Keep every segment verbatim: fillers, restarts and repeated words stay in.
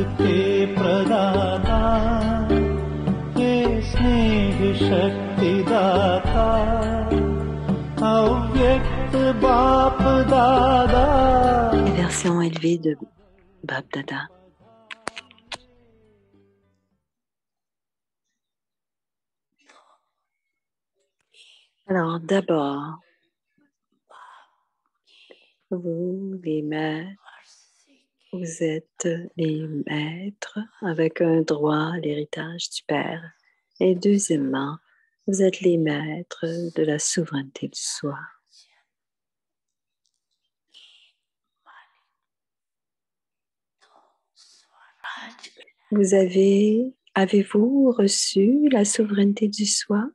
के प्रदाता हे स्नेह शक्ति दाता अव्यक्त बाप दादा. Version élevée de Bap Dada. Alors d'abord, vous les maîtres, vous êtes les maîtres avec un droit à l'héritage du Père. Et deuxièmement, vous êtes les maîtres de la souveraineté du soi. Vous avez, avez-vous reçu la souveraineté du soi?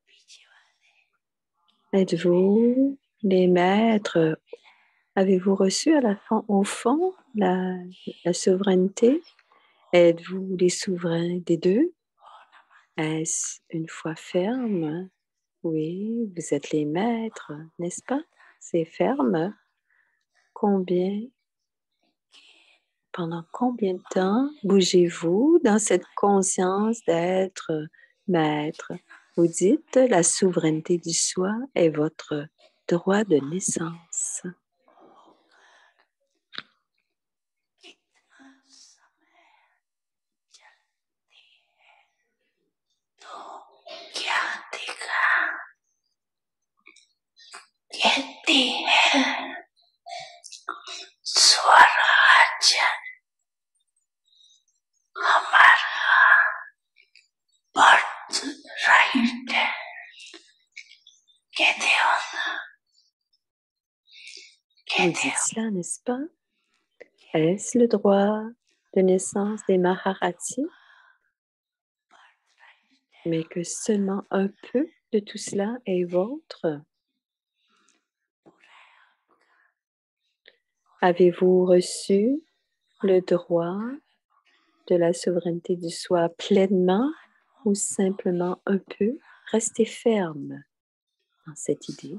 Êtes-vous les maîtres? Avez-vous reçu à la fin, au fond la, la souveraineté? Êtes-vous les souverains des deux? Est-ce une foi ferme? Oui, vous êtes les maîtres, n'est-ce pas? C'est ferme. Combien? Pendant combien de temps bougez-vous dans cette conscience d'être maître? Vous dites la souveraineté du soi est votre droit de naissance. Vous dites cela, n'est-ce pas? Est-ce le droit de naissance des Maharati? Mais que seulement un peu de tout cela est vôtre? Avez-vous reçu le droit de la souveraineté du soi pleinement ou simplement un peu? Restez ferme dans cette idée.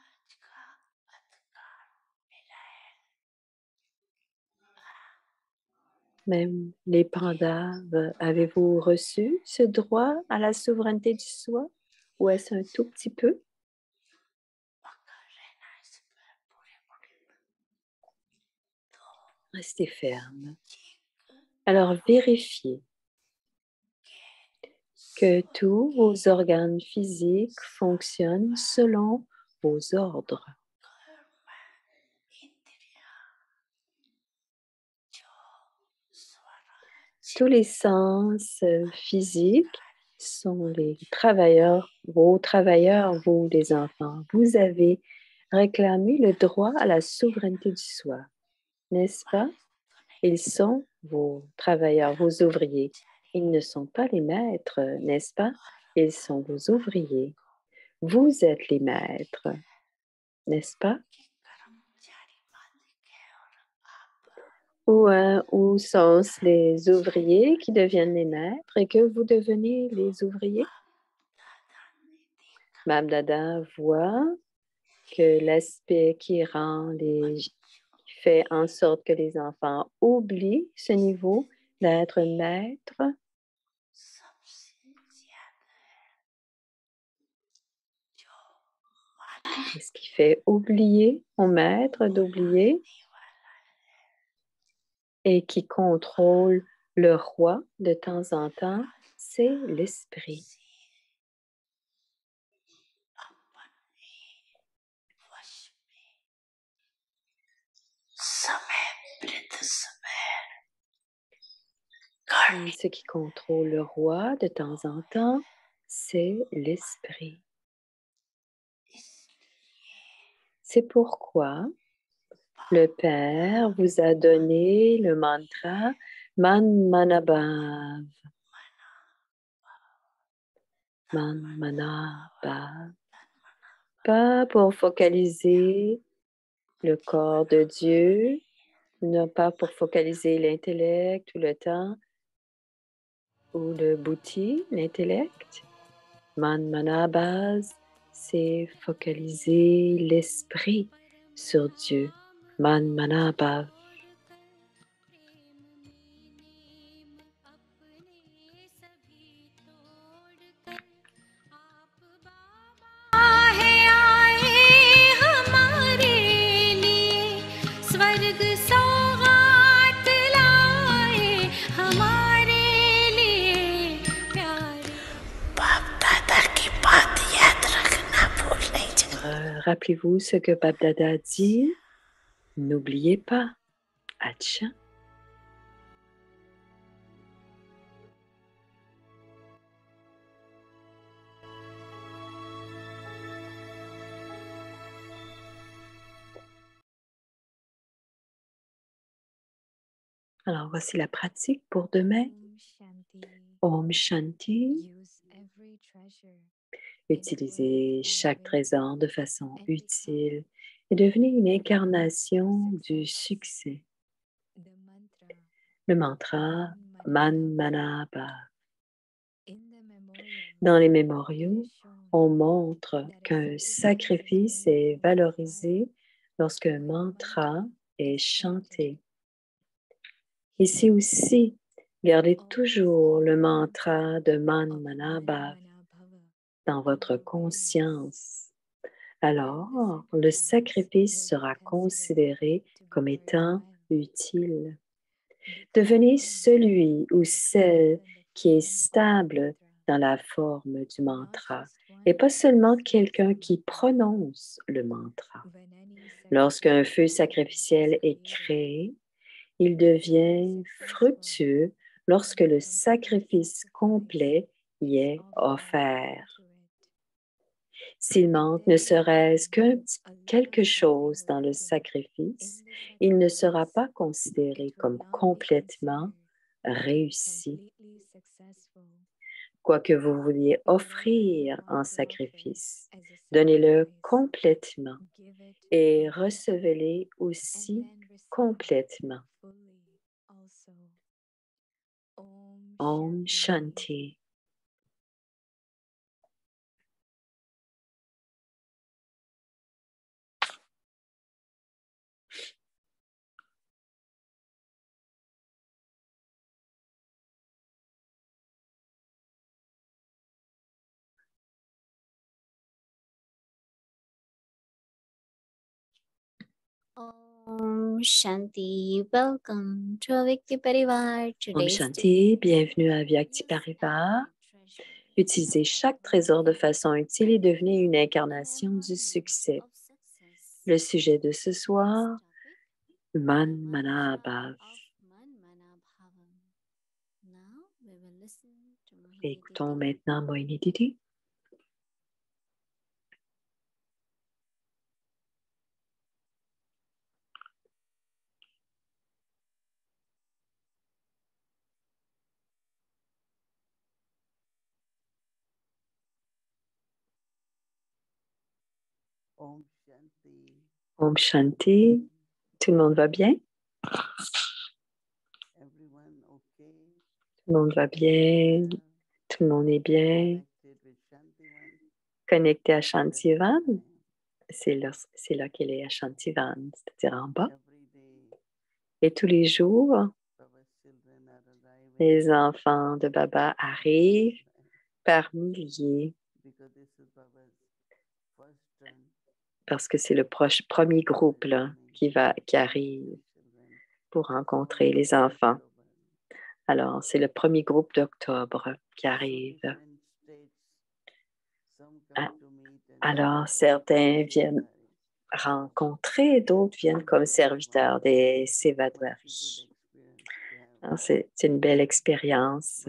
Même les Pandavas, avez-vous reçu ce droit à la souveraineté du soi ou est-ce un tout petit peu? Restez ferme. Alors vérifiez que tous vos organes physiques fonctionnent selon vos ordres. Tous les sens physiques sont les travailleurs, vos travailleurs, vous les enfants. Vous avez réclamé le droit à la souveraineté du soi, n'est-ce pas? Ils sont vos travailleurs, vos ouvriers. Ils ne sont pas les maîtres, n'est-ce pas? Ils sont vos ouvriers. Vous êtes les maîtres, n'est-ce pas? Ou, euh, ou sont-ce les ouvriers qui deviennent les maîtres et que vous devenez les ouvriers? Bap Dada voit que l'aspect qui rend les, qui fait en sorte que les enfants oublient ce niveau d'être maître. Ce qui fait oublier au maître d'oublier et qui contrôle le roi de temps en temps, c'est l'esprit. Ce qui contrôle le roi de temps en temps, c'est l'esprit. C'est pourquoi le Père vous a donné le mantra Man Manabhav. Man Manabhav. Pas pour focaliser le corps de Dieu, non pas pour focaliser l'intellect ou le temps, ou le buddhi, l'intellect. Man Manabhav, c'est focaliser l'esprit sur Dieu. Man Manabhav. rappelez-vous ce que Bap Dada dit. N'oubliez pas. Acha. Alors, voici la pratique pour demain. Om Shanti. Utilisez chaque trésor de façon utile et devenez une incarnation du succès. Le mantra Man Mana Bhav. Dans les mémoriaux, on montre qu'un sacrifice est valorisé lorsqu'un mantra est chanté. Ici aussi, gardez toujours le mantra de Man Mana Bhav dans votre conscience. Alors, le sacrifice sera considéré comme étant utile. Devenez celui ou celle qui est stable dans la forme du mantra et pas seulement quelqu'un qui prononce le mantra. Lorsqu'un feu sacrificiel est créé, il devient fructueux lorsque le sacrifice complet y est offert. S'il manque ne serait-ce qu'un petit quelque chose dans le sacrifice, il ne sera pas considéré comme complètement réussi. Quoi que vous vouliez offrir en sacrifice, donnez-le complètement et recevez-le aussi complètement. Om Shanti. Om Shanti, welcome to Avyakti Parivar. Om Today's Shanti, bienvenue à Vyakti Parivar. Utilisez chaque trésor de façon utile et devenez une incarnation du succès. Le sujet de ce soir, Man Mana Bhav. Écoutons maintenant Mohini Didi. Om Shanti. Om Shanti. Tout le monde va bien? Everyone okay? Tout le monde va bien? Tout le monde est bien? Connected with Shantivan? Connecté à Shantivan? C'est là, c'est là qu'elle est à Shantivan, c'est-à-dire en bas. Every day, Et tous les jours, Baba's children are arriving les enfants de Baba arrivent par milliers because this is Baba's first turn. parce que c'est le proche, premier groupe là, qui, va, qui arrive pour rencontrer les enfants. Alors, c'est le premier groupe d'octobre qui arrive. Ah, alors, certains viennent rencontrer, d'autres viennent comme serviteurs des Sevadvari. Alors, C'est c'est une belle expérience.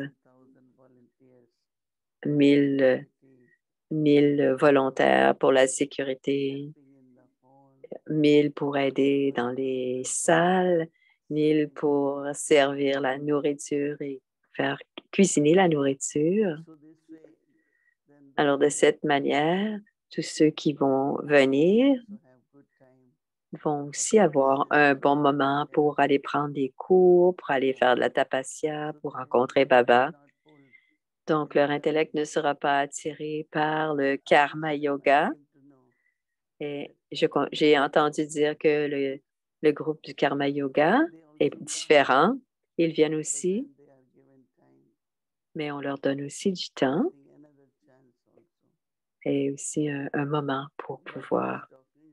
Mille, mille volontaires pour la sécurité, mille pour aider dans les salles, mille pour servir la nourriture et faire cuisiner la nourriture. Alors, de cette manière, tous ceux qui vont venir vont aussi avoir un bon moment pour aller prendre des cours, pour aller faire de la tapasya, pour rencontrer Baba. Donc, leur intellect ne sera pas attiré par le karma yoga. Et je- j'ai entendu dire que le, le groupe du karma yoga est différent. Ils viennent aussi, mais on leur donne aussi du temps et aussi un, un moment pour pouvoir.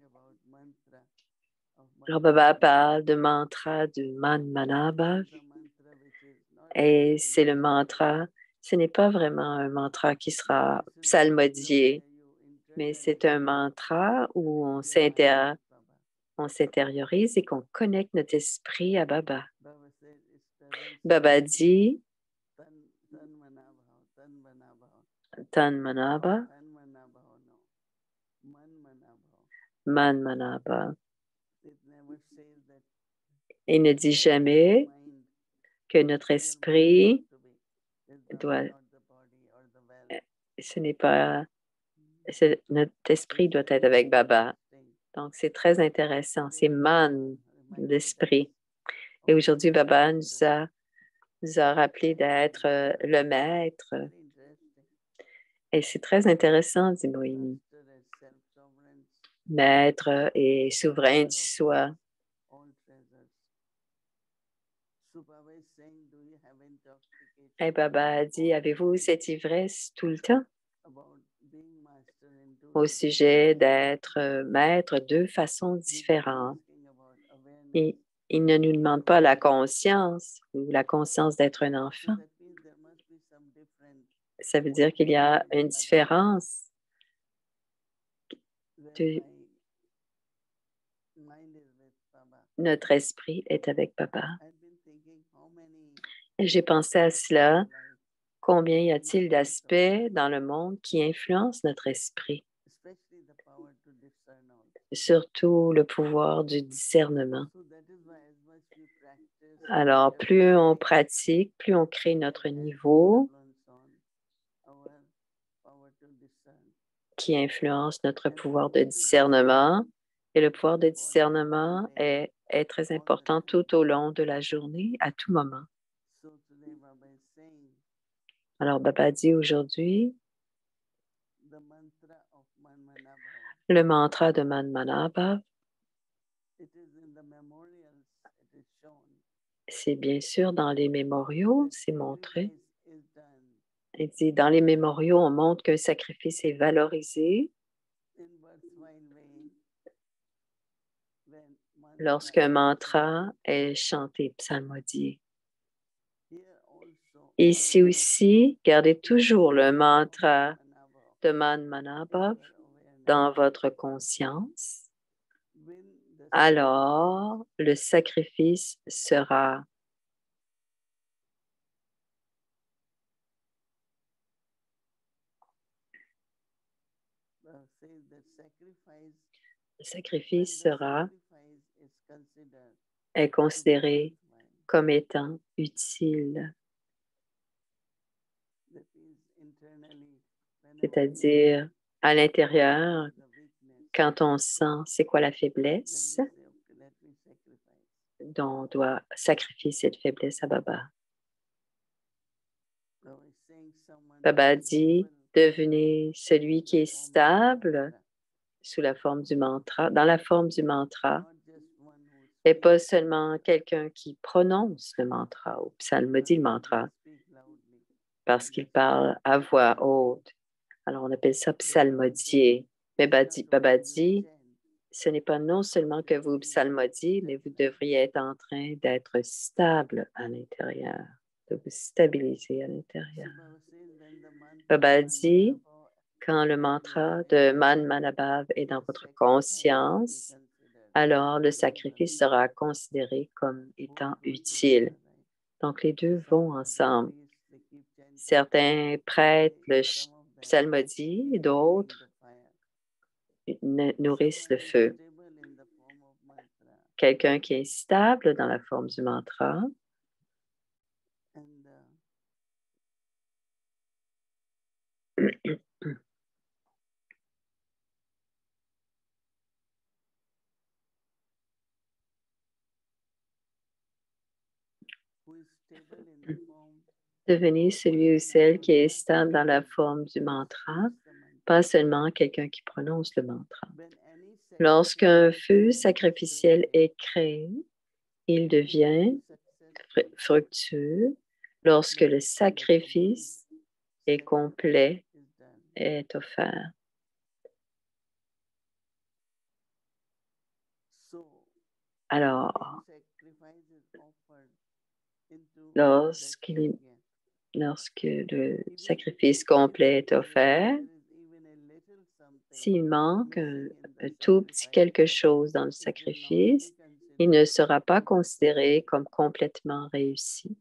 Alors, Baba parle de mantra du Man Mana Bhav et c'est le mantra, ce n'est pas vraiment un mantra qui sera psalmodié. mais c'est un mantra où on s'inter- on s'intériorise et qu'on connecte notre esprit à Baba. Baba dit Tan Manaba, Man Manaba. Il ne dit jamais que notre esprit doit, ce n'est pas, c'est- notre esprit doit être avec Baba. Donc, c'est très intéressant. C'est Man, l'esprit. Et aujourd'hui, Baba nous a, nous a rappelé d'être euh, le maître. Et c'est très intéressant, dit Moïni. Maître et souverain du soi. Et Baba a dit, avez-vous cette ivresse tout le temps au sujet d'être euh, maître de façon différente? Et il ne nous demande pas la conscience ou la conscience d'être un enfant. Ça veut dire qu'il y a une différence. De... Notre esprit est avec Baba. Et j'ai pensé à cela. Combien y a-t-il d'aspects dans le monde qui influencent notre esprit? Surtout le pouvoir du discernement. Alors, plus on pratique, plus on crée notre niveau qui influence notre pouvoir de discernement. Et le pouvoir de discernement est, est très important tout au long de la journée, à tout moment. Alors, Baba dit aujourd'hui, le mantra de Man Manaba, c'est bien sûr dans les mémoriaux, c'est montré. Il dit, dans les mémoriaux, on montre qu'un sacrifice est valorisé lorsqu'un mantra est chanté, psalmodié. Ici aussi, gardez toujours le mantra de Man Manaba dans votre conscience. Alors, le sacrifice sera le sacrifice sera est considéré comme étant utile. C'est-à-dire, à l'intérieur, quand on sent c'est quoi la faiblesse, dont on doit sacrifier cette faiblesse à Baba. Baba dit, devenez celui qui est stable sous la forme du mantra, dans la forme du mantra, et pas seulement quelqu'un qui prononce le mantra ou psalmodie le mantra, parce qu'il parle à voix haute. Alors, on appelle ça psalmodier. Mais Baba dit, ce n'est pas non seulement que vous psalmodiez, mais vous devriez être en train d'être stable à l'intérieur, de vous stabiliser à l'intérieur. Baba dit, quand le mantra de Man Manabhav est dans votre conscience, alors le sacrifice sera considéré comme étant utile. Donc, les deux vont ensemble. Certains prêtent le psalmodie et d'autres nourrissent le feu. Quelqu'un qui est stable dans la forme du mantra devenez celui ou celle qui est stable dans la forme du mantra, pas seulement quelqu'un qui prononce le mantra. Lorsqu'un feu sacrificiel est créé, il devient fructueux lorsque le sacrifice est complet, est offert. Alors, lorsqu'il, lorsque le sacrifice complet est offert, S'il manque un, un tout petit quelque chose dans le sacrifice, il ne sera pas considéré comme complètement réussi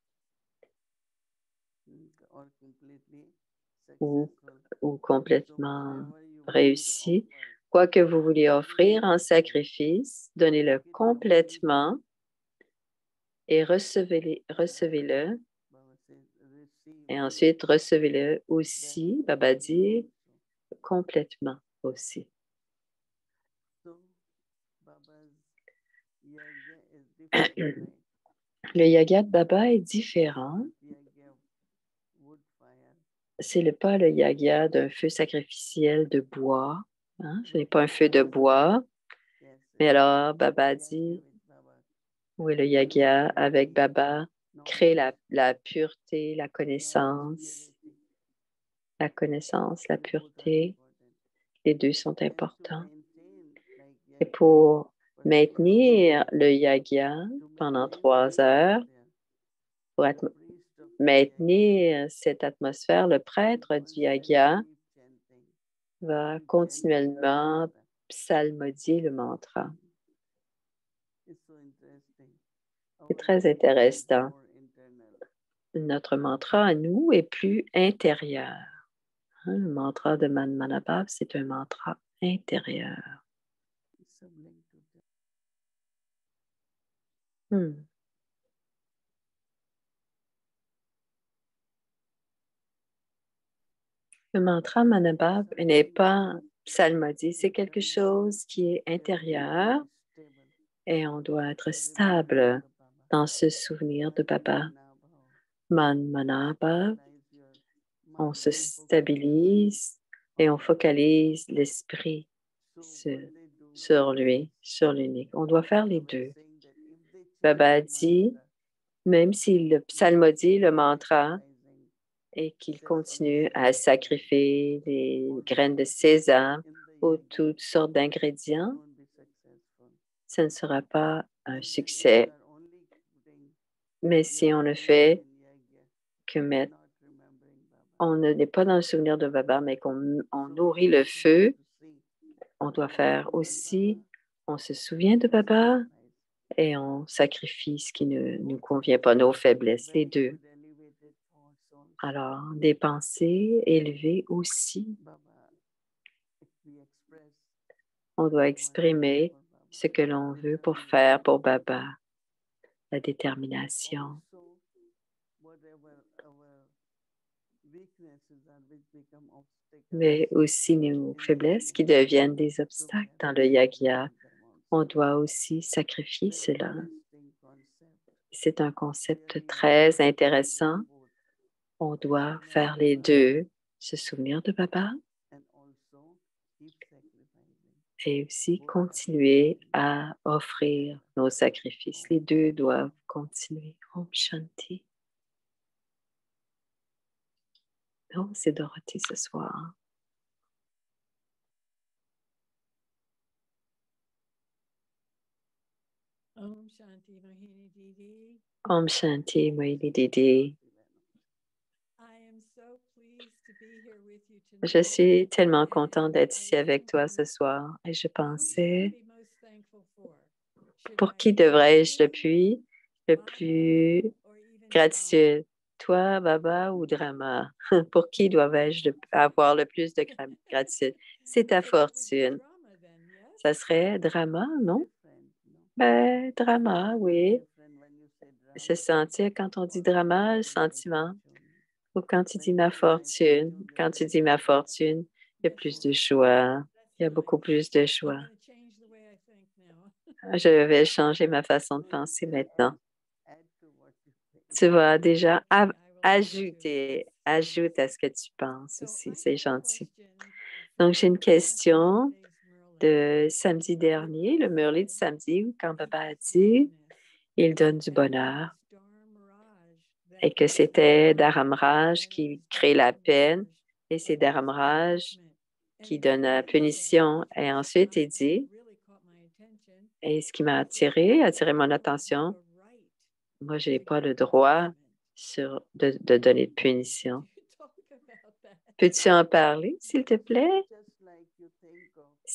ou, ou complètement réussi. Quoi que vous vouliez offrir en sacrifice, donnez-le complètement et recevez-le, recevez-le. Et ensuite, recevez-le aussi, Baba dit, complètement aussi. Le yaga de Baba est différent. Ce n'est pas le yaga d'un feu sacrificiel de bois. Hein? Ce n'est pas un feu de bois. Mais alors, Baba dit, oui, le yaga avec Baba crée la, la pureté, la connaissance. La connaissance, la pureté, les deux sont importants. Et pour maintenir le yaga pendant trois heures, pour être, maintenir cette atmosphère, le prêtre du yaga va continuellement psalmodier le mantra. C'est très intéressant. Notre mantra à nous est plus intérieur. Hein, le mantra de Manmanabhav, c'est un mantra intérieur. Hmm. Le mantra Manabhav n'est pas psalmodié, c'est quelque chose qui est intérieur et on doit être stable dans ce souvenir de Baba. Manmanabhav, on se stabilise et on focalise l'esprit sur, sur lui, sur l'unique. On doit faire les deux. Baba dit, même s'il psalmodie le mantra et qu'il continue à sacrifier les graines de sésame ou toutes sortes d'ingrédients, ce ne sera pas un succès. Mais si on ne fait que mettre, on n'est pas dans le souvenir de Baba, mais qu'on on nourrit le feu, on doit faire aussi, on se souvient de Baba et on sacrifie ce qui ne nous convient pas, nos faiblesses, les deux. Alors, des pensées élevées aussi. On doit exprimer ce que l'on veut pour faire pour Baba, la détermination. Mais aussi nos faiblesses qui deviennent des obstacles dans le yagya. On doit aussi sacrifier cela. C'est un concept très intéressant. On doit faire les deux, se souvenir de Baba et aussi continuer à offrir nos sacrifices. Les deux doivent continuer. Om Shanti. Oh, c'est Dorothée ce soir. Om Shanti Mohini Didi. Om Shanti Mohini Didi. Je suis tellement contente d'être ici avec toi ce soir et je pensais, pour qui devrais-je le plus, le plus gratitude? Toi, Baba ou Drama? Pour qui dois-je avoir le plus de gratitude? C'est ta fortune. Ça serait Drama, non? Ben, Drama, oui. Se sentir, quand on dit Drama, le sentiment. Ou quand tu dis ma fortune, quand tu dis ma fortune, il y a plus de choix. Il y a beaucoup plus de choix. Je vais changer ma façon de penser maintenant. Tu vas déjà ajouter, ajoute à ce que tu penses aussi. C'est gentil. Donc, j'ai une question de samedi dernier, le Murli de samedi, quand Baba a dit « Il donne du bonheur » et que c'était Dharamraj qui crée la peine et c'est Dharamraj qui donne la punition. Et ensuite, il dit, et ce qui m'a attiré, attiré mon attention, moi, je n'ai pas le droit sur, de, de donner de punition. Peux-tu en parler, s'il te plaît?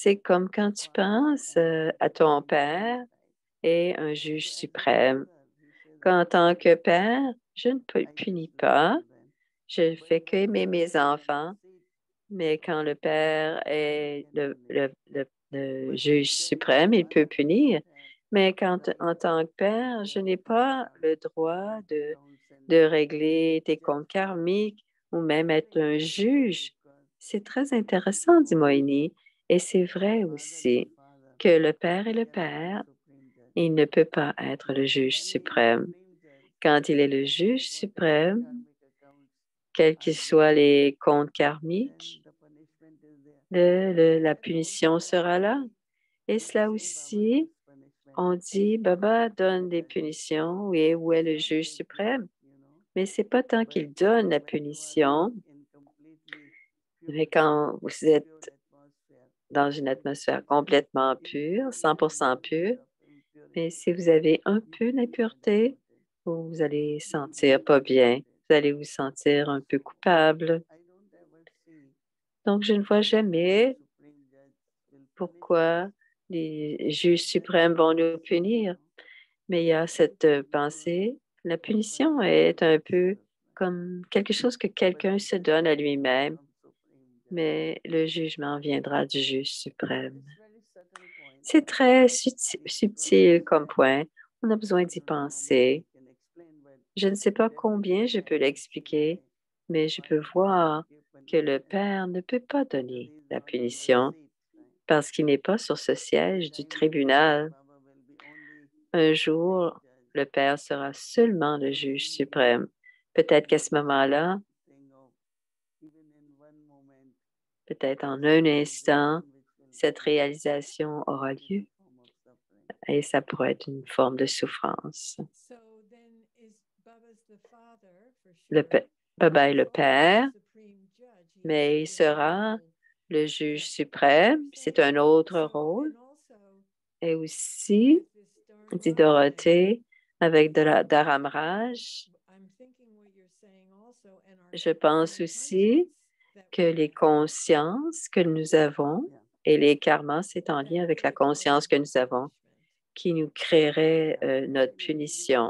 C'est comme quand tu penses euh, à ton père et un juge suprême. Qu'en tant que père, je ne pu- punis pas, je fais qu'aimer mes enfants, mais quand le père est le, le- le- le juge suprême, il peut punir. Mais quand, en tant que père, je n'ai pas le droit de, de régler tes comptes karmiques ou même être un juge. C'est très intéressant, dit Moïni, et c'est vrai aussi que le père est le père, il ne peut pas être le juge suprême. Quand il est le juge suprême, quels que soient les comptes karmiques, le- le- la punition sera là. Et cela aussi, on dit, Baba donne des punitions, oui, où est le juge suprême? Mais c'est pas tant qu'il donne la punition, mais quand vous êtes dans une atmosphère complètement pure, cent pour cent pure, mais si vous avez un peu d'impureté, vous allez sentir pas bien, vous allez vous sentir un peu coupable. Donc, je ne vois jamais pourquoi les juges suprêmes vont nous punir. Mais il y a cette euh, pensée, la punition est un peu comme quelque chose que quelqu'un se donne à lui-même, mais le jugement viendra du juge suprême. C'est très subti- subtil comme point. On a besoin d'y penser. Je ne sais pas combien je peux l'expliquer, mais je peux voir que le Père ne peut pas donner la punition parce qu'il n'est pas sur ce siège du tribunal. Un jour, le Père sera seulement le juge suprême. Peut-être qu'à ce moment-là, peut-être en un instant, cette réalisation aura lieu et ça pourrait être une forme de souffrance. So then is Baba's the father for Le sure. pa- Baba est le He's also Père, the supreme judge. He mais il has this sera role. le juge suprême. C'est un autre rôle. And also Et aussi, with this Dharma dit Raj, Dorothée, avec de la Dharamraj, I'm thinking what you're saying also, and our je pense supreme aussi conscience that que les consciences que nous avons et les karmas, c'est en lien avec la conscience que nous avons qui nous créerait euh, notre punition.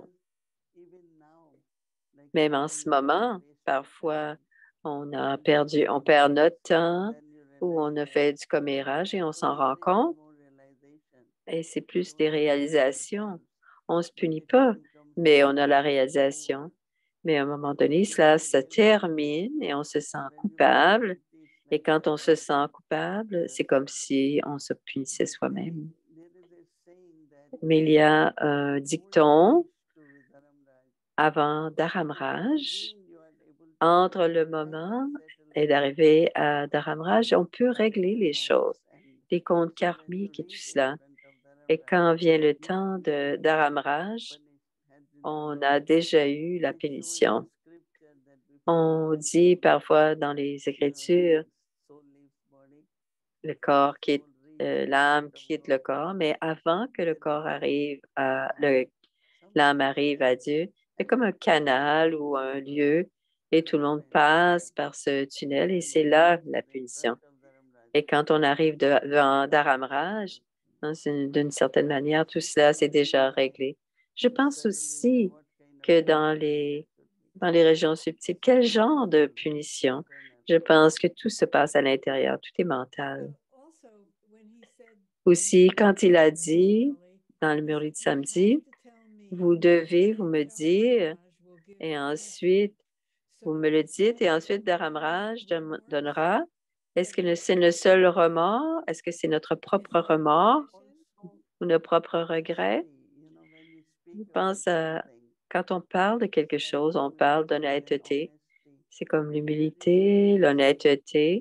Même en ce moment, parfois, on a perdu, on perd notre temps ou on a fait du commérage et on s'en rend compte. Et c'est plus des réalisations. On ne se punit pas, mais on a la réalisation. Mais à un moment donné, cela se termine et on se sent coupable. Et quand on se sent coupable, c'est comme si on se punissait soi-même. Mais il y a un dicton avant Dharamraj, entre le moment et d'arriver à Dharamraj, on peut régler les choses, les comptes karmiques et tout cela. Et quand vient le temps de Dharamraj, on a déjà eu la punition. On dit parfois dans les Écritures, le corps quitte, euh, l'âme quitte le corps, mais avant que le corps arrive à, le, l'âme arrive à Dieu, c'est comme un canal ou un lieu et tout le monde passe par ce tunnel et c'est là la punition. Et quand on arrive devant Dharamraj, hein, d'une certaine manière, tout cela, c'est déjà réglé. Je pense aussi que dans les, dans les régions subtiles, quel genre de punition? Je pense que tout se passe à l'intérieur, tout est mental. also when he said Aussi, quand il a dit dans le Murli de samedi, vous devez vous me dire, et ensuite, vous me le dites, et ensuite, Dharamraj don- donnera. Est-ce que c'est le seul remords? Est-ce que c'est notre propre remords ou nos propres regrets? Je pense à quand on parle de quelque chose, on parle d'honnêteté. C'est comme l'humilité, l'honnêteté.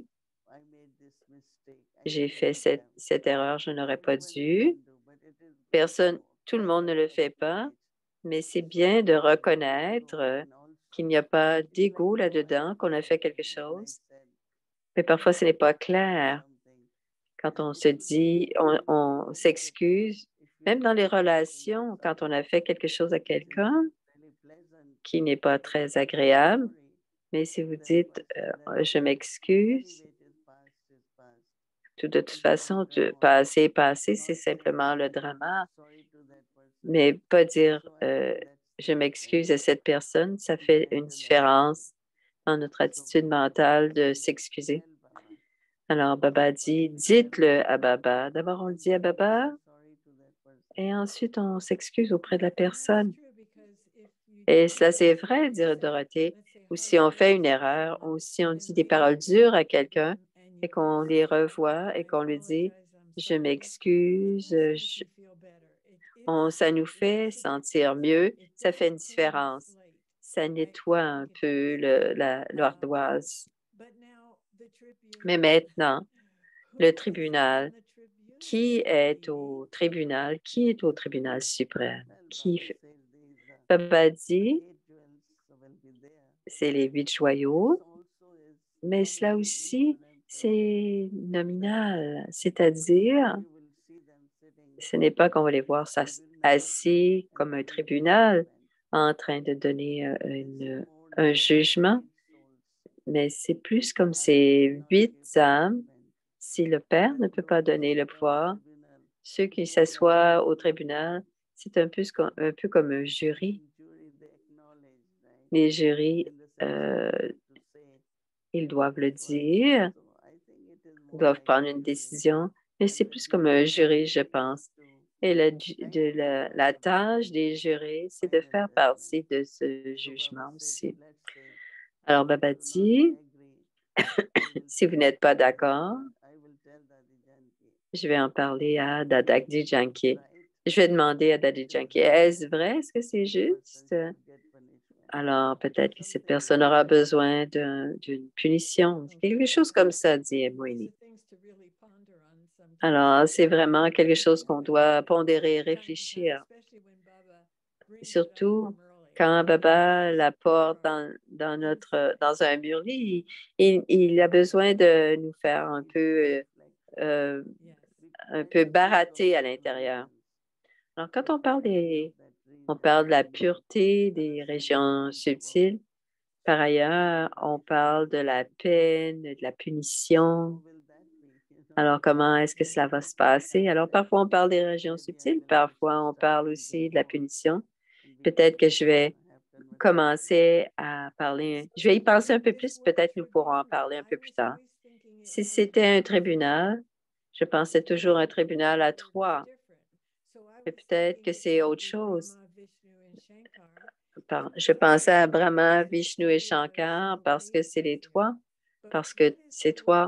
J'ai fait cette, cette erreur, je n'aurais pas dû. Personne, tout le monde ne le fait pas, mais c'est bien de reconnaître euh, qu'il n'y a pas d'ego là-dedans, qu'on a fait quelque chose. Mais parfois, ce n'est pas clair. Quand on se dit, on, on s'excuse, même dans les relations, quand on a fait quelque chose à quelqu'un qui n'est pas très agréable, mais si vous dites, euh, je m'excuse, Tout de toute façon, de passer, passer, c'est simplement le drama. Mais pas dire euh, je m'excuse à cette personne, ça fait une différence dans notre attitude mentale de s'excuser. Alors, Baba dit, dites-le à Baba. D'abord, on le dit à Baba et ensuite, on s'excuse auprès de la personne. Et cela, c'est vrai, dit Dorothée, ou si on fait une erreur, ou si on dit des paroles dures à quelqu'un et qu'on les revoit et qu'on lui dit, je m'excuse, je- on, ça nous fait sentir mieux, ça fait une différence. Ça nettoie un peu le- la- l'ardoise. Mais maintenant, le tribunal, qui est au tribunal? Qui est au tribunal suprême? Qui fait? Baba dit, c'est les huit joyaux, mais cela aussi, c'est nominal, c'est-à-dire, ce n'est pas qu'on va les voir assis comme un tribunal en train de donner euh, une- un jugement, mais c'est plus comme ces huit âmes. Si le Père ne peut pas donner le pouvoir, ceux qui s'assoient au tribunal, c'est un peu, ce qu'on- un peu comme un jury. Les jurys, euh, ils doivent le dire, doivent prendre une décision, mais c'est plus comme un jury, je pense. Et la, de la, la tâche des jurés, c'est de faire partie de ce jugement aussi. Alors, Baba dit, si vous n'êtes pas d'accord, je vais en parler à Dadakji Janki. Je vais demander à Daddy Janki, est-ce vrai? Est-ce que c'est juste? Alors, peut-être que cette personne aura besoin d'une punition. Quelque chose comme ça, dit Moini. Alors, c'est vraiment quelque chose qu'on doit pondérer, réfléchir. Surtout quand Baba la porte dans, dans, notre, dans un murli, il, il a besoin de nous faire un peu, euh, un peu barater à l'intérieur. Alors, quand on parle des, on parle de la pureté des régions subtiles, par ailleurs, on parle de la peine, de la punition. Alors, comment est-ce que cela va se passer? Alors, parfois, on parle des régions subtiles, parfois, on parle aussi de la punition. Peut-être que je vais commencer à parler, je vais y penser un peu plus, peut-être nous pourrons en parler un peu plus tard. Si c'était un tribunal, je pensais toujours un tribunal à trois, mais peut-être que c'est autre chose. Je pensais à Brahma, Vishnu et Shankar parce que c'est les trois, parce que c'est trois.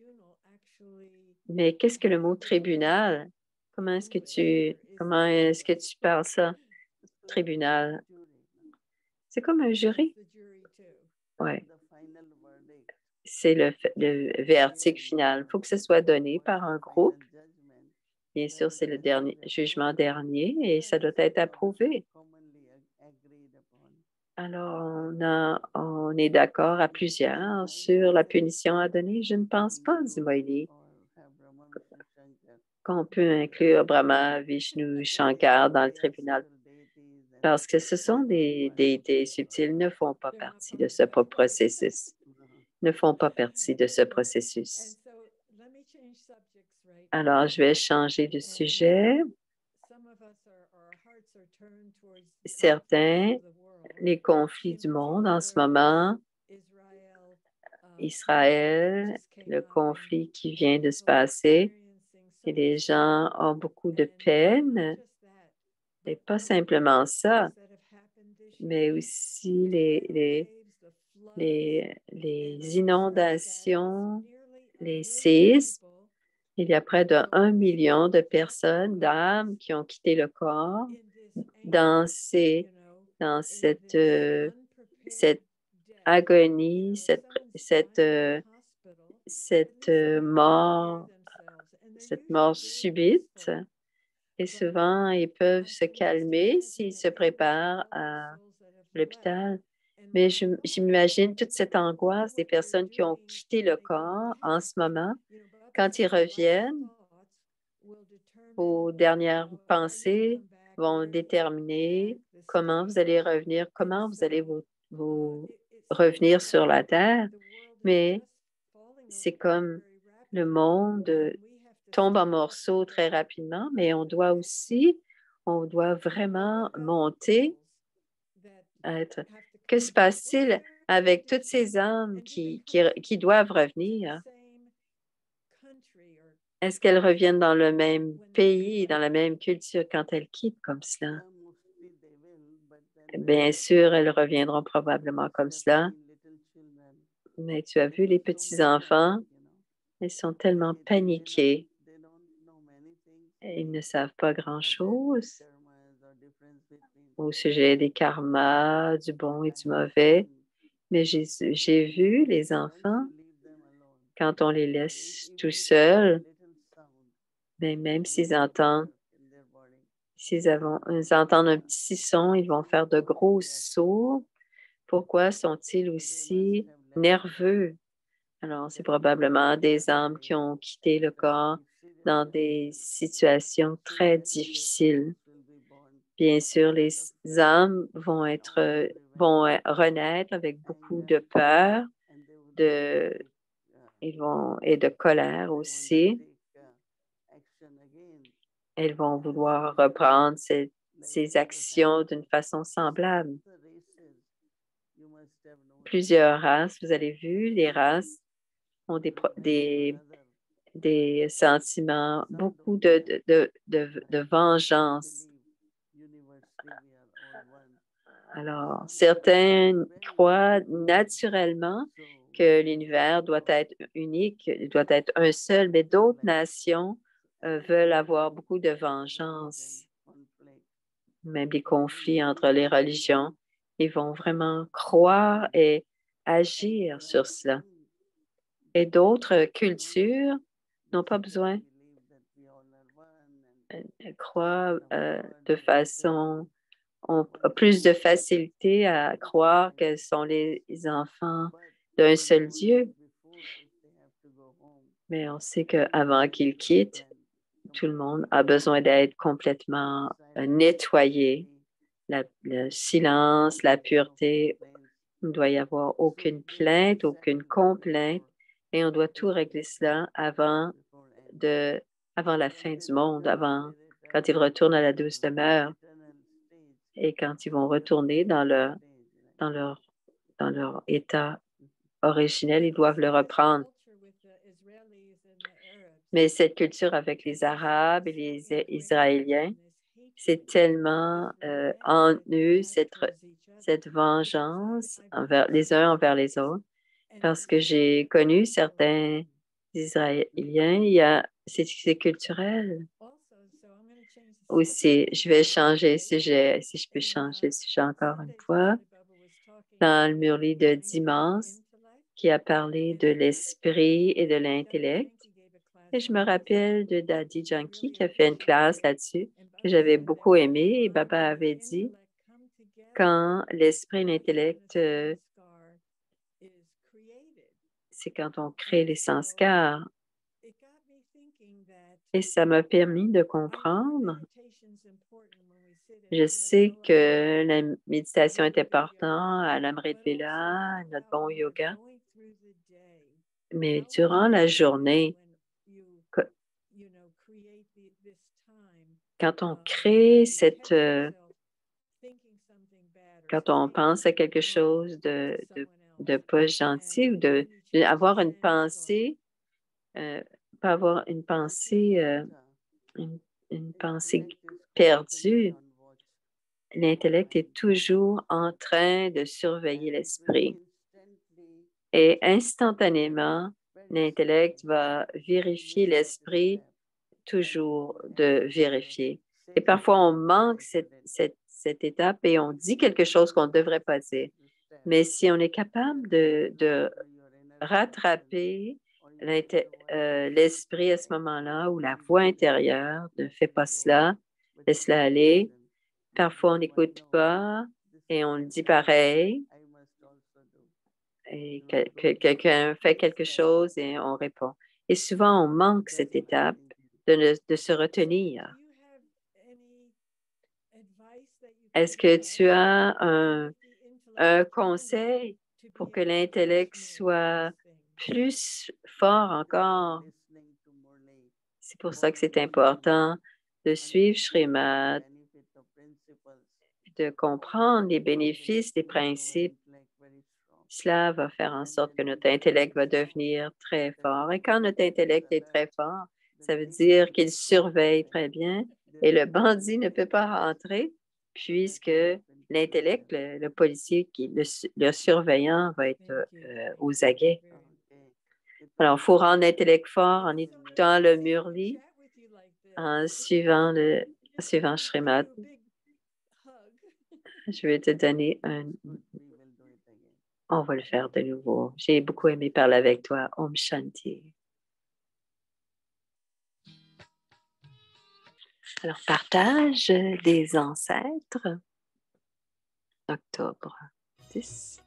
Mais qu'est-ce que le mot tribunal? Comment est-ce que tu, comment est-ce que tu parles ça? Tribunal. C'est comme un jury. Oui. C'est le, le verdict final. Il faut que ce soit donné par un groupe. Bien sûr, c'est le dernier jugement dernier et ça doit être approuvé. Alors, on, a, on est d'accord à plusieurs sur la punition à donner. Je ne pense pas, dit Moïli, qu'on peut inclure Brahma, Vishnu, Shankar dans le tribunal parce que ce sont des déités subtiles, ne font pas partie de ce processus, ne font pas partie de ce processus. Alors, je vais changer de sujet. Certains, les conflits du monde en ce moment, Israël, le conflit qui vient de se passer, et les gens ont beaucoup de peine. Et pas simplement ça, mais aussi les, les, les, les inondations, les séismes. Il y a près de un million de personnes, d'âmes qui ont quitté le corps dans, ces, dans cette, euh, cette agonie, cette, cette, euh, cette euh, mort, cette mort subite. Et souvent, ils peuvent se calmer s'ils se préparent à l'hôpital. Mais je, je m'imagine toute cette angoisse des personnes qui ont quitté le corps en ce moment. Quand ils reviennent, vos dernières pensées vont déterminer comment vous allez revenir, comment vous allez vous, vous revenir sur la terre. Mais c'est comme le monde euh, tombe en morceaux très rapidement, mais on doit aussi, on doit vraiment monter à être. Que se passe-t-il avec toutes ces âmes qui, qui, qui doivent revenir? Est-ce qu'elles reviennent dans le même pays, dans la même culture quand elles quittent comme cela? Bien sûr, elles reviendront probablement comme cela, mais tu as vu les petits-enfants, ils sont tellement paniqués. Ils ne savent pas grand-chose au sujet des karmas, du bon et du mauvais, mais j'ai j'ai vu les enfants, quand on les laisse tout seuls, mais même s'ils entendent, s'ils avont- ils entendent un petit son, ils vont faire de gros sauts. Pourquoi sont-ils aussi nerveux? Alors, c'est probablement des âmes qui ont quitté le corps dans des situations très difficiles. Bien sûr, les âmes vont être, euh, vont euh, renaître avec beaucoup de peur, de, ils vont, et de colère aussi. Elles vont vouloir reprendre ces, ces actions d'une façon semblable. Plusieurs races, vous avez vu, les races ont des, pro- des, des sentiments, beaucoup de, de, de, de, de vengeance. Alors, certains croient naturellement que l'univers doit être unique, doit être un seul, mais d'autres nations euh, veulent avoir beaucoup de vengeance. Même les conflits entre les religions, ils vont vraiment croire et agir sur cela. Et d'autres cultures n'ont pas besoin. Elles croient euh, de façon, ont plus de facilité à croire qu'elles sont les enfants d'un seul Dieu. Mais on sait qu'avant qu'ils quittent, tout le monde a besoin d'être complètement euh, nettoyé. La- le silence, la pureté. Il ne doit y avoir aucune plainte, aucune complainte, et on doit tout régler cela avant de, avant la fin du monde, avant quand ils retournent à la douce demeure et quand ils vont retourner dans leur, dans leur, dans leur état originel, ils doivent le reprendre. Mais cette culture avec les Arabes et les Israéliens, c'est tellement euh, en eux, cette, cette vengeance envers les uns envers les autres, parce que j'ai connu certains Israéliens, il y a, c'est, c'est culturel aussi. Je vais changer si, j'ai, si je peux changer le sujet encore une fois. Dans le Murli de dimanche, qui a parlé de l'esprit et de l'intellect. Et je me rappelle de Daddy Junkie qui a fait une classe là-dessus que j'avais beaucoup aimé. Et Baba avait dit, quand l'esprit et l'intellect, euh, c'est quand on crée les sanskars. Et ça m'a permis de comprendre. Je sais que la méditation est importante à l'Amrit Vela, à notre bon yoga. Mais durant la journée, quand on crée cette, euh, quand on pense à quelque chose de, de, de pas gentil ou de, de avoir une pensée, euh, pas avoir une pensée, euh, une, une pensée perdue, l'intellect est toujours en train de surveiller l'esprit. Et instantanément, l'intellect va vérifier l'esprit, toujours de vérifier. Et parfois, on manque cette, cette, cette étape et on dit quelque chose qu'on ne devrait pas dire. Mais si on est capable de, de rattraper euh, l'esprit à ce moment-là ou la voix intérieure, ne fais pas cela, laisse-la aller. Parfois, on n'écoute pas et on le dit pareil. Et que, que, quelqu'un fait quelque chose et on répond. Et souvent, on manque cette étape de, ne, de se retenir. Est-ce que tu as un, un conseil pour que l'intellect soit plus fort encore C'est pour ça que c'est important de suivre Srimad, de comprendre les bénéfices des principes. Cela va faire en sorte que notre intellect va devenir très fort. Et quand notre intellect est très fort, ça veut dire qu'il surveille très bien et le bandit ne peut pas rentrer puisque l'intellect, le, le policier, qui, le, le surveillant va être euh, aux aguets. Alors, il faut rendre l'intellect fort en écoutant le Murli, en suivant le en suivant Srimad. Je vais te donner un... On va le faire de nouveau. J'ai beaucoup aimé parler avec toi. Om Shanti. Alors, partage des ancêtres. Octobre dix.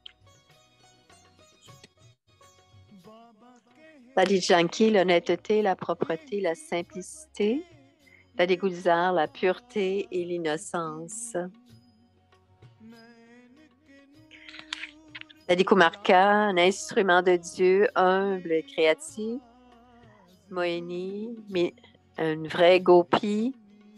La Janki, l'honnêteté, la propreté, la simplicité. La Gulzar, la pureté et l'innocence. La Kumarka, un instrument de Dieu humble et créatif. Mohini, une vraie gopi.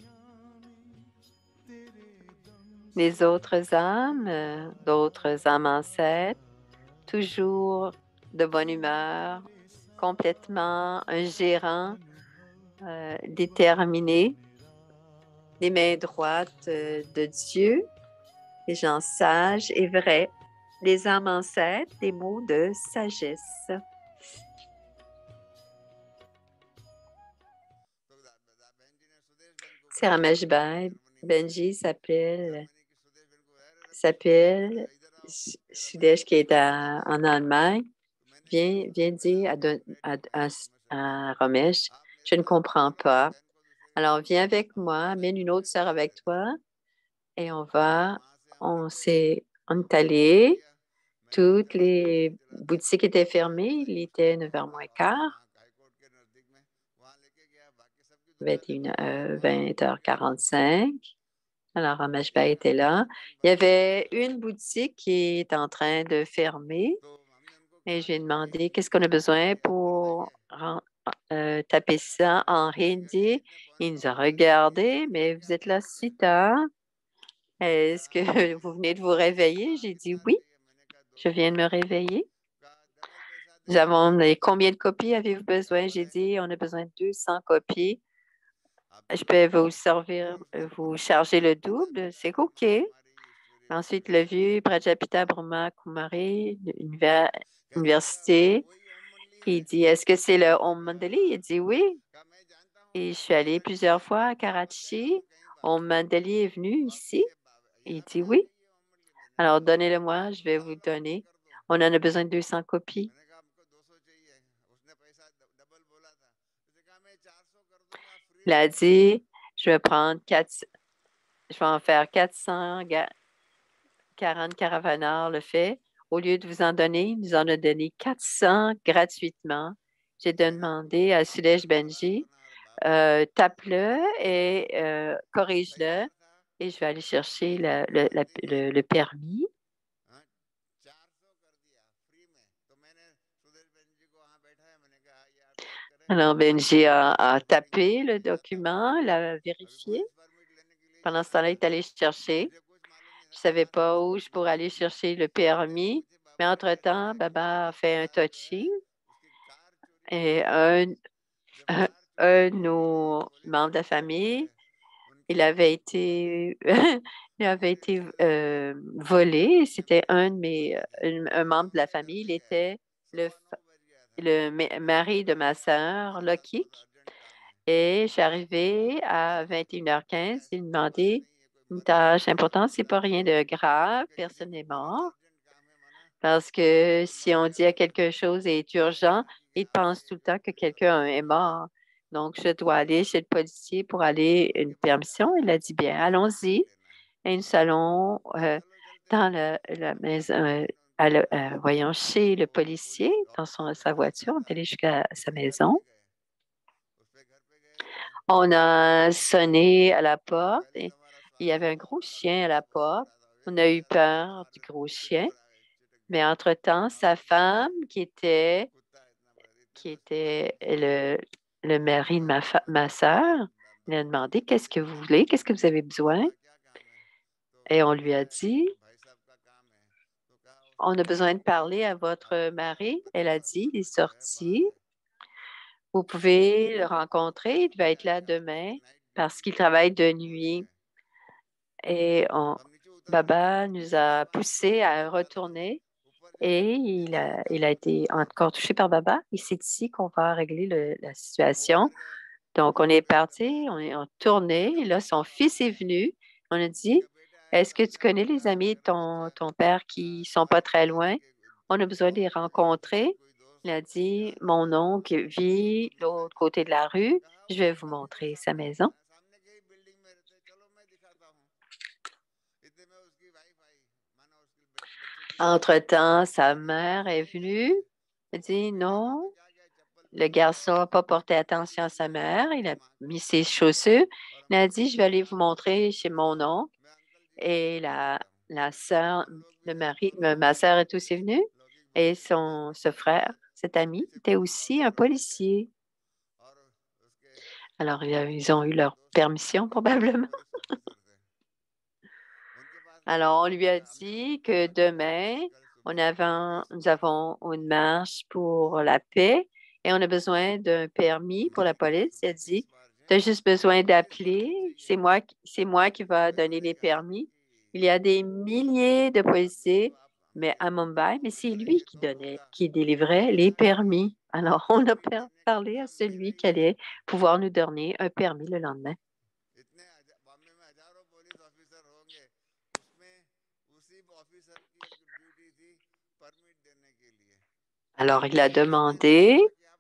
Les autres âmes, d'autres âmes ancêtres, toujours de bonne humeur, complètement un gérant euh, déterminé, les mains droites euh, de Dieu, les gens sages et vrais, les âmes ancêtres, des mots de sagesse. C'est Ramesh Bhai, Benji s'appelle s'appelle Sudesh qui est à, en Allemagne. Viens, viens dire à, à, à, à Ramesh, je ne comprends pas. Alors, viens avec moi, amène une autre sœur avec toi et on va, on s'est, on est allé, toutes les boutiques étaient fermées, il était neuf heures moins quart, vingt et une heures, euh, vingt heures quarante-cinq. Alors, Ramesh Bhai était là. Il y avait une boutique qui est en train de fermer et je lui ai demandé qu'est-ce qu'on a besoin pour euh, taper ça en hindi. Il nous a regardé, mais vous êtes là si tard. Est-ce que vous venez de vous réveiller? J'ai dit oui, je viens de me réveiller. Nous avons combien de copies avez-vous besoin? J'ai dit on a besoin de deux cents copies. Je peux vous servir, vous charger le double, c'est OK. Ensuite, le vieux Prajapita Brahma Kumari, université, il dit, est-ce que c'est le Om Mandali? Il dit oui. Et je suis allée plusieurs fois à Karachi. Om Mandali est venu ici. Il dit oui. Alors, donnez-le-moi, je vais vous donner. On en a besoin de deux cents copies. Il a dit, je vais prendre quatre, je vais en faire quatre cent quarante caravaneurs le fait. Au lieu de vous en donner, il nous en a donné quatre cents gratuitement. J'ai demandé à Sudesh Benji, euh, tape-le et euh, corrige-le et je vais aller chercher le, le, la, le, le permis. Alors, Benji a, a tapé le document, l'a vérifié. Pendant ce temps-là, il est allé chercher. Je ne savais pas où je pourrais aller chercher le permis, mais entre-temps, Baba a fait un touching et un, un, un de nos membres de la famille, il avait été, il avait été euh, volé. C'était un de mes, un, un membre de la famille. Il était le, le mari de ma sœur, Lokik. Et je suis arrivée à vingt et une heures quinze. Il m'a demandé une tâche importante. C'est pas rien de grave. Personne n'est mort. Parce que si on dit que quelque chose est urgent, il pense tout le temps que quelqu'un est mort. Donc, je dois aller chez le policier pour aller une permission. Il a dit, bien, allons-y. Et nous allons euh, dans le, la maison, euh, à le, euh, voyons, chez le policier, dans son, sa voiture. On est allé jusqu'à sa maison. On a sonné à la porte et il y avait un gros chien à la porte. On a eu peur du gros chien. Mais entre-temps, sa femme, qui était, qui était le, le mari de ma, ma soeur, il a demandé qu'est-ce que vous voulez, qu'est-ce que vous avez besoin. Et on lui a dit, on a besoin de parler à votre mari. Elle a dit, il est sorti. Vous pouvez le rencontrer, il va être là demain parce qu'il travaille de nuit. Et on, Baba nous a poussés à retourner et il a, il a été encore touché par Baba. Et c'est ici qu'on va régler le, la situation. Donc, on est parti, on est en tournée. Et là, son fils est venu. On a dit, est-ce que tu connais les amis de ton, ton père qui sont pas très loin? On a besoin de les rencontrer. Il a dit, mon oncle vit de l'autre côté de la rue. Je vais vous montrer sa maison. Entre-temps, sa mère est venue. Elle a dit, non, le garçon n'a pas porté attention à sa mère. Il a mis ses chaussures. Il a dit, je vais aller vous montrer chez mon oncle. Et la, la sœur, le mari, ma sœur est aussi venue. Et son, ce frère, cet ami, était aussi un policier. Alors, ils ont eu leur permission, probablement. Alors, on lui a dit que demain, on avait, nous avons une marche pour la paix et on a besoin d'un permis pour la police. Il a dit, tu as juste besoin d'appeler. C'est moi, c'est moi qui va donner les permis. Il y a des milliers de policiers mais à Mumbai, mais c'est lui qui donnait, qui délivrait les permis. Alors, on a parlé à celui qui allait pouvoir nous donner un permis le lendemain. Alors, il a demandé,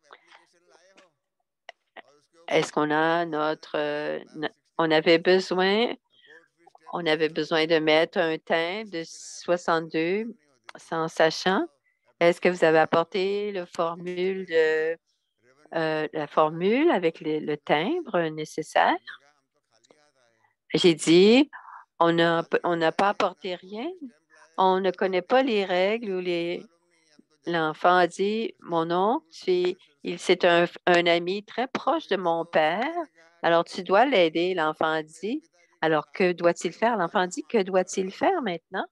est-ce qu'on a notre, euh, on avait besoin, on avait besoin de mettre un timbre de soixante-deux sans sachant. Est-ce que vous avez apporté le formule de, euh, la formule avec le, le timbre nécessaire? J'ai dit, on n'a on n'a pas apporté rien. On ne connaît pas les règles ou les... L'enfant a dit, mon oncle, c'est un, un ami très proche de mon père, alors tu dois l'aider. L'enfant a dit, alors que doit-il faire? L'enfant dit, que doit-il faire maintenant?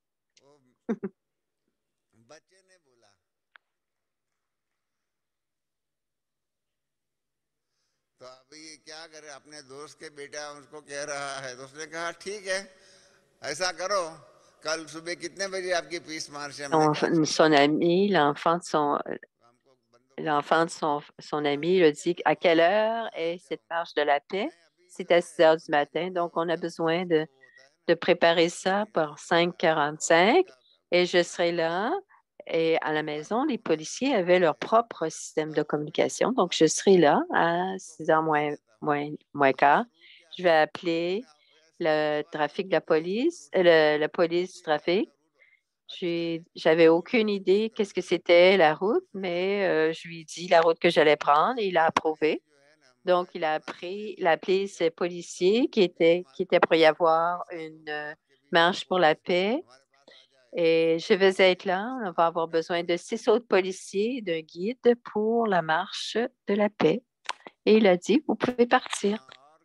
Son, son ami, l'enfant de son, l'enfant de son, son ami, il a dit à quelle heure est cette marche de la paix? C'est à six heures du matin, donc on a besoin de, de préparer ça pour cinq quarante-cinq et je serai là. Et à la maison, les policiers avaient leur propre système de communication, donc je serai là à six heures moins, moins, moins quart. Je vais appeler le trafic de la police, le, la police du trafic. J'avais aucune idée qu'est-ce que c'était la route, mais euh, je lui ai dit la route que j'allais prendre et il a approuvé. Donc, il a, appris, il a appelé ce policier qui était, qui était pour y avoir une euh, marche pour la paix. Et je vais être là. On va avoir besoin de six autres policiers et d'un guide pour la marche de la paix. Et il a dit, vous pouvez partir.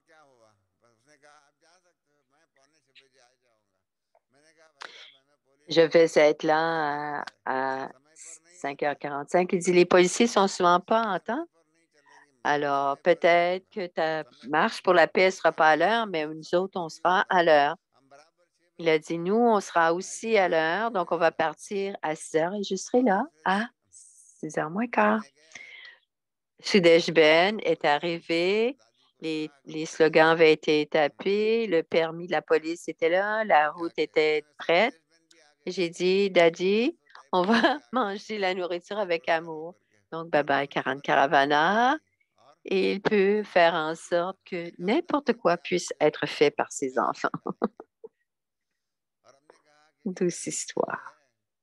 Je vais être là à, à cinq heures quarante-cinq. Il dit, les policiers sont souvent pas en temps. Alors, peut-être que ta marche pour la paix ne sera pas à l'heure, mais nous autres, on sera à l'heure. Il a dit, nous, on sera aussi à l'heure, donc on va partir à six heures et je serai là à six heures moins quart. Sudesh Ben est arrivé, les, les slogans avaient été tapés, le permis de la police était là, la route était prête. J'ai dit, Daddy, on va manger la nourriture avec amour. Donc, bye-bye, Karan Caravana. Et il peut faire en sorte que n'importe quoi puisse être fait par ses enfants. Douce histoire.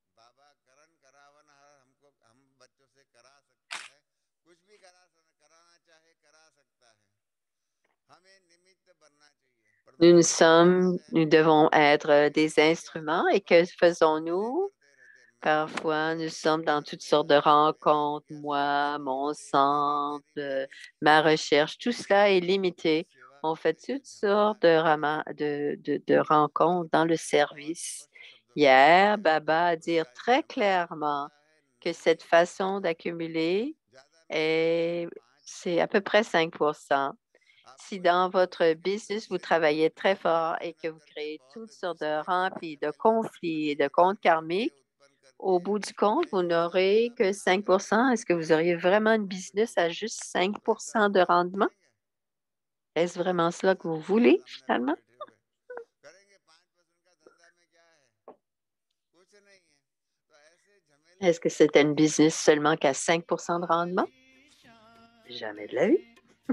Nous, nous sommes, nous devons être des instruments et que faisons-nous? Parfois, nous sommes dans toutes sortes de rencontres, moi, mon centre, euh, ma recherche, tout cela est limité. On fait toutes sortes de, rama- de, de, de rencontres dans le service. Hier, Baba a dit très clairement que cette façon d'accumuler est, c'est à peu près cinq pour cent. Si dans votre business, vous travaillez très fort et que vous créez toutes sortes de remplis, de conflits et de comptes karmiques, au bout du compte, vous n'aurez que cinq pour cent. Est-ce que vous auriez vraiment une business à juste cinq pour cent de rendement? Est-ce vraiment cela que vous voulez, finalement? Est-ce que c'est une business seulement qu'à cinq pour cent de rendement? Jamais de la vie.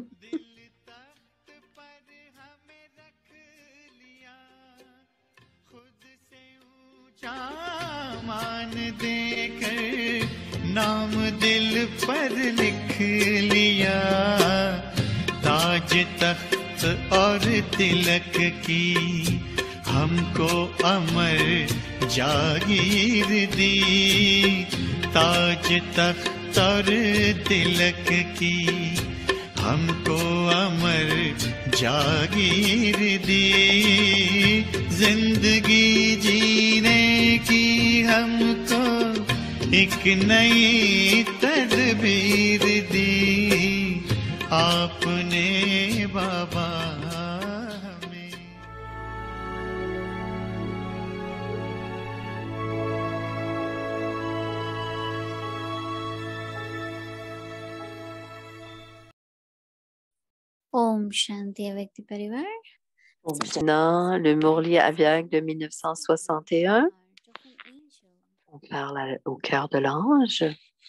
मान देकर नाम दिल पर लिख लिया ताज तख्त और तिलक की हमको अमर जागीर दी ताज तख्त और तिलक की हमको अमर जागीर दी जिंदगी जीने की हमको एक नई तदबीर दी आपने बाबा हमें। Om Shanti avec du Parivar. Maintenant, le Murli Aviag de mille neuf cent soixante et un. On parle à- au cœur de l'ange.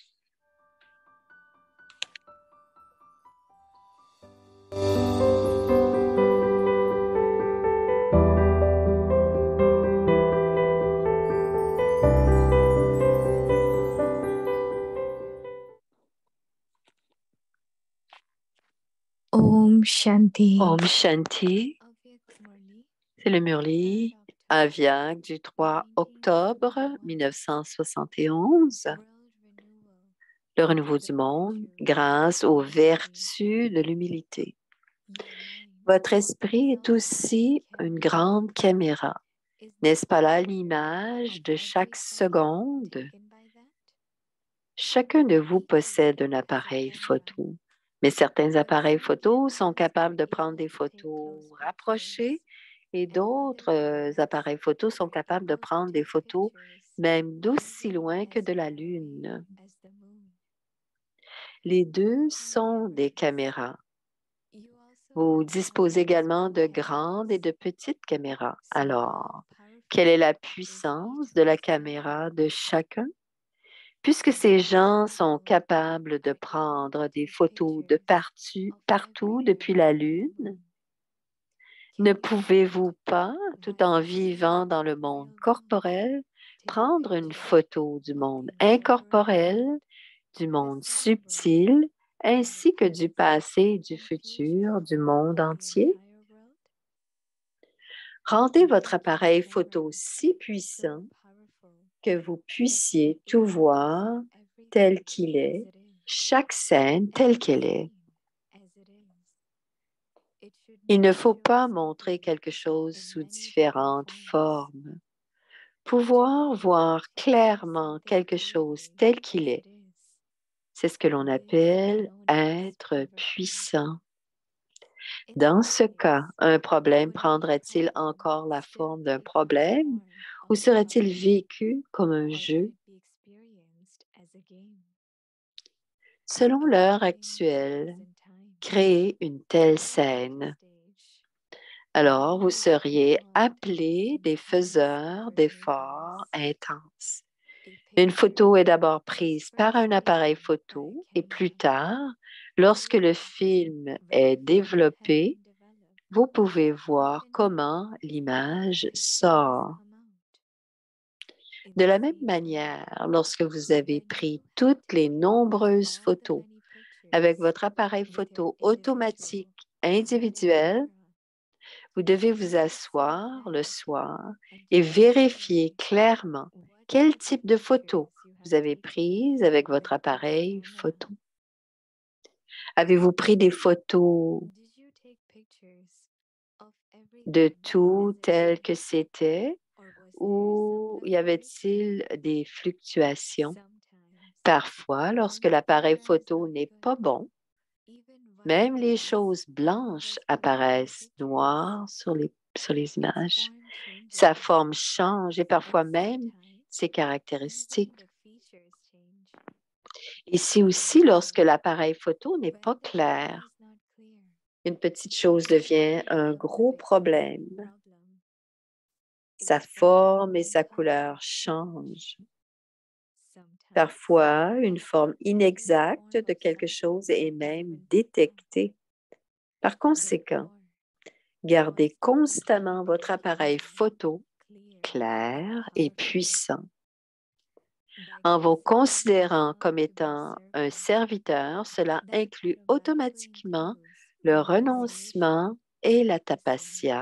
Om Shanti. Om Shanti, c'est le Murli Aviag du trois octobre mille neuf cent soixante et onze. Le renouveau du monde grâce aux vertus de l'humilité. Votre esprit est aussi une grande caméra. N'est-ce pas là l'image de chaque seconde? Chacun de vous possède un appareil photo, mais certains appareils photo sont capables de prendre des photos rapprochées et d'autres euh, appareils photo sont capables de prendre des photos même d'aussi loin que de la Lune. Les deux sont des caméras. Vous disposez également de grandes et de petites caméras. Alors, quelle est la puissance de la caméra de chacun? Puisque ces gens sont capables de prendre des photos de partout, partout depuis la Lune, ne pouvez-vous pas, tout en vivant dans le monde corporel, prendre une photo du monde incorporel, du monde subtil, ainsi que du passé et du futur du monde entier? Rendez votre appareil photo si puissant que vous puissiez tout voir tel qu'il est, chaque scène telle qu'elle est. Il ne faut pas montrer quelque chose sous différentes formes. Pouvoir voir clairement quelque chose tel qu'il est, c'est ce que l'on appelle être puissant. Dans ce cas, un problème prendrait-il encore la forme d'un problème ou serait-il vécu comme un jeu? Selon l'heure actuelle, créez une telle scène. Alors, vous seriez appelés des faiseurs d'efforts intenses. Une photo est d'abord prise par un appareil photo et plus tard, lorsque le film est développé, vous pouvez voir comment l'image sort. De la même manière, lorsque vous avez pris toutes les nombreuses photos avec votre appareil photo automatique individuel, vous devez vous asseoir le soir et vérifier clairement Quel type de photo vous avez prise avec votre appareil photo? Avez-vous pris des photos de tout tel que c'était ou y avait-il des fluctuations? Parfois, lorsque l'appareil photo n'est pas bon, même les choses blanches apparaissent noires sur les, sur les images. Sa forme change et parfois même ses caractéristiques. Ici aussi, lorsque l'appareil photo n'est pas clair, une petite chose devient un gros problème. Sa forme et sa couleur changent. Parfois, une forme inexacte de quelque chose est même détectée. Par conséquent, gardez constamment votre appareil photo clair et puissant. En vous considérant comme étant un serviteur, cela inclut automatiquement le renoncement et la tapasya.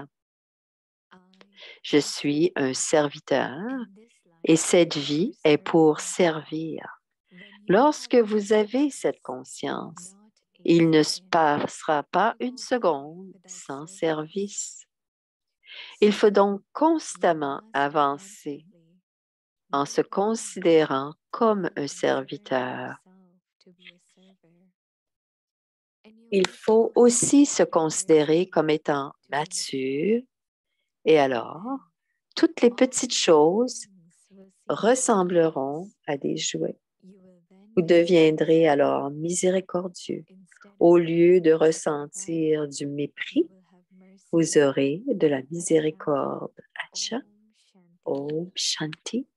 Je suis un serviteur et cette vie est pour servir. Lorsque vous avez cette conscience, il ne se passera pas une seconde sans service. Il faut donc constamment avancer en se considérant comme un serviteur. Il faut aussi se considérer comme étant mature et alors, toutes les petites choses ressembleront à des jouets. Vous deviendrez alors miséricordieux. Au lieu de ressentir du mépris, vous aurez de la miséricorde. Acha, Om Shanti.